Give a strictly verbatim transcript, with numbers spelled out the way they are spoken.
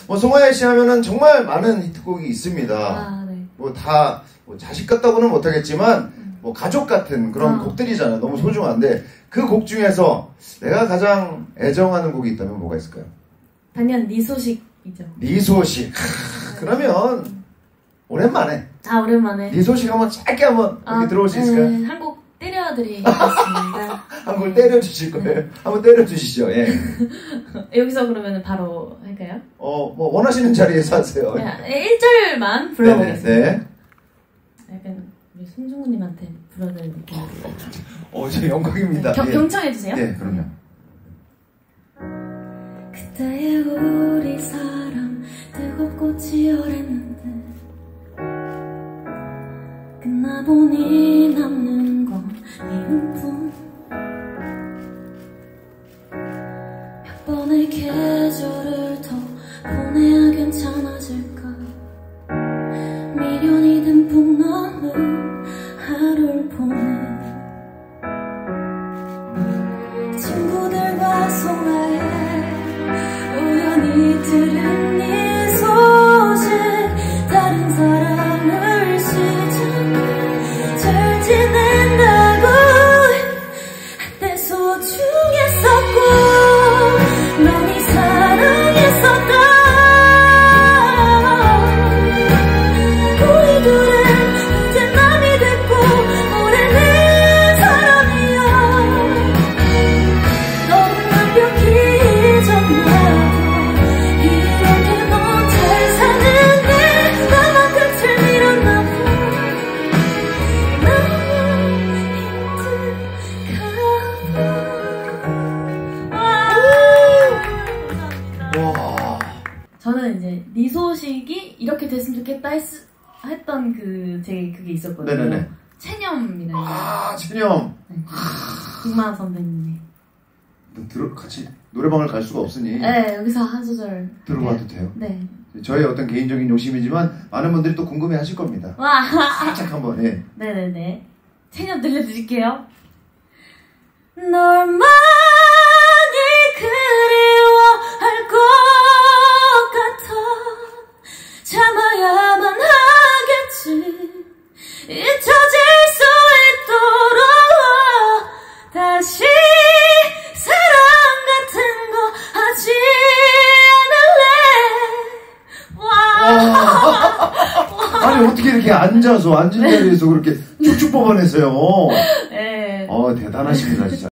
뭐 송하예 씨 하면은 정말 많은 히트곡이 있습니다. 아, 네. 뭐 다 뭐 자식 같다고는 못하겠지만 뭐 가족 같은 그런 아. 곡들이잖아요. 너무 소중한데 그 곡 중에서 내가 가장 애정하는 곡이 있다면 뭐가 있을까요? 당연 네 소식이죠. 네 소식. 그러면 오랜만에 아, 오랜만에. 네 소식 한번 짧게 한번 여기 들어올 수 있을까요? 네, 한곡 때려드리겠습니다. 한번 때려주실 거예요? 네. 한번 때려주시죠. 예. 여기서 그러면 바로 할까요? 어, 뭐 원하시는 자리에서 하세요. 네, 일 절만 불러보겠습니다. 네네, 네. 약간 우리 손중구님한테 불러드릴 느낌. 어, 저 영광입니다. 네, 예. 경청해주세요. 네, 그럼요. 그때의 우리 사랑 뜨겁고 치열했는데 끝나보니 남는 건 미움뿐. 몇 번의 계절을 더 보내야 괜찮아질까. 미련이 듬뿍 남은 하루를 보내. 친구들과 송하에 우연히 들은 네 소식. 다른 사랑을 시작해 잘 지낸다고 한때 소중했었고 많이 사랑했었다. 우리 둘은 이제 남이 됐고 오래된 사람이야. 너는 완벽히 잊었나봐. 이렇게 넌 잘 사는데 나만 끝을 밀었나봐. 와. 저는 이제 네 소식이 이렇게 됐으면 좋겠다 했, 했던 그 제 그게 있었거든요. 네네네. 체념이라는. 아, 체념. 네. 김만 선배님이. 뭐 들어, 같이 노래방을 갈 수가 없으니. 네, 여기서 한 소절. 들어봐도 돼요? 네. 저의 어떤 개인적인 욕심이지만 많은 분들이 또 궁금해 하실 겁니다. 와. 살짝 한번, 예. 네네네. 체념 들려드릴게요. 널 많이 그리워할 것 같아. 참아야만 하겠지. 잊혀질 수 있도록 다시 사랑 같은 거 하지 않을래. 와. 아니, 어떻게 이렇게 앉아서, 앉은 자리에서 그렇게 쭉쭉 뽑아내세요. 네. 어, 대단하십니다, 진짜.